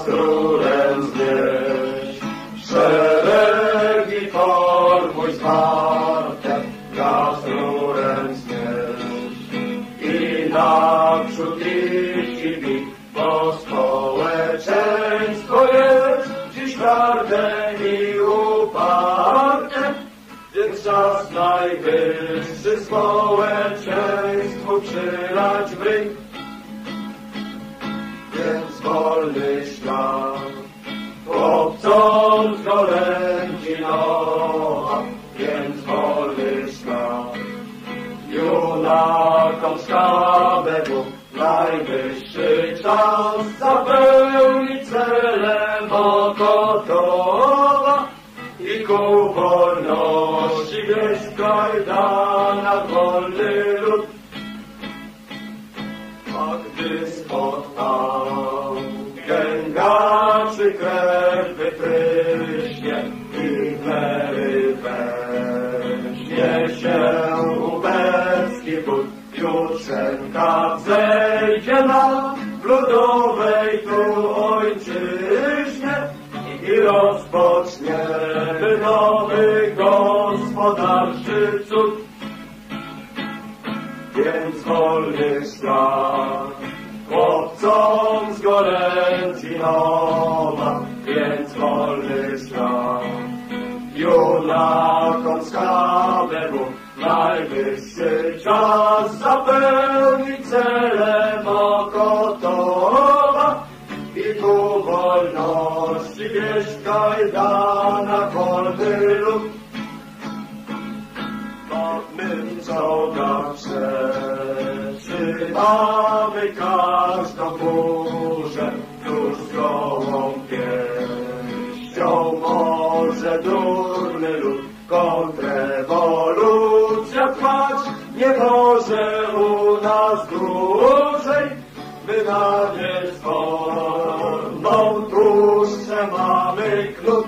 z królem znieść. Szeregi formuj zwarte, wraz z królem znieść. I naprzód iść bit, bo społeczeństwo jest dziś twarde i uparte, więc czas najwyższy społeczeństwu przylać w ryj. Więc wolny świat chłopcom z golędzi nowa, więc wolny świat junakom z KBW. Najwyższy czas zapełnić celem Mokotowa i ku wolności wieść kajdana wolny lud. A gdy spotkał gęgaczy krew wypryśnie i Mary weźmie się ubecki but, jutrzenka zejdzie na ludowej tu ojczyźnie i rozpoczniemy nowy gospodarczy cud. Więc wolny świat chłopcom z golędzi nowa, więc wolny świat junakom z KBW. Najwyższy czas zapełnić celem Mokotowa i ku wolności wieść kajdana wolny lud. My w czołgach przetrzymamy każdą burzę, już z gołą pięścią może durny lud. Kontrrewolucja trwać nie może u nas dłużej, my na niezwolną tłuszczę mamy knut.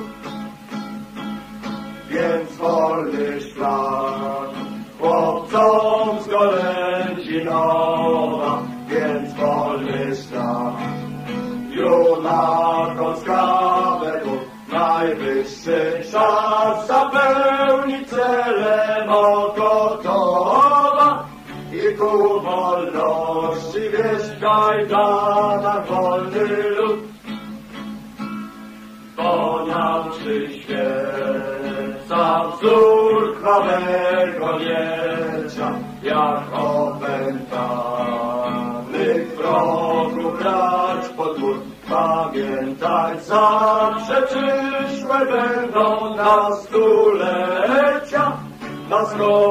Więc wolny świat chłopcom z golędzi nowa, więc wolny świat junakom z KBW. Najwyższy czas zapełnić celem Mokotowa i ku wolności wieść kajdana wolny lud. Bo nam przyświeca wzór krwawego miecza, jak opętanych wrogów brać pod mur. Pamiętać zawsze przyszłe będą na stulecia, nas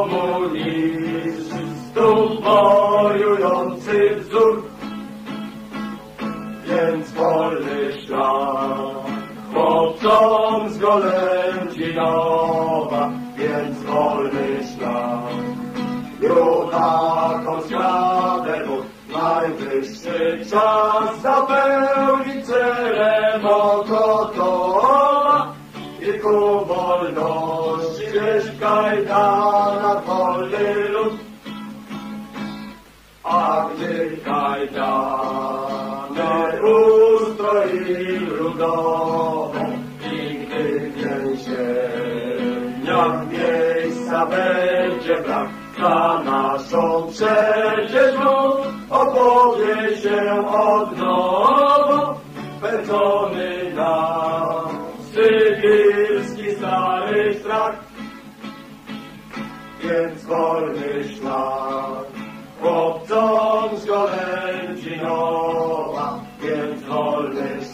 komunistów wojujący wzór. Więc wolny świat chłopcom z golędzi nowa, więc wolny świat junakom z KBW. Najwyższy czas zapełnić celem Mokotowa i ku wolności wieść kajdana wolny lud. A gdy kajdany ustroi ludową i gdy w więzieniach miejsca będzie brak, za naszą przecież lud opowie się od nowa, pędzony na sybirski stary strach. Więc wolny świat chłopcom z golędzi nowa, więc wolny świat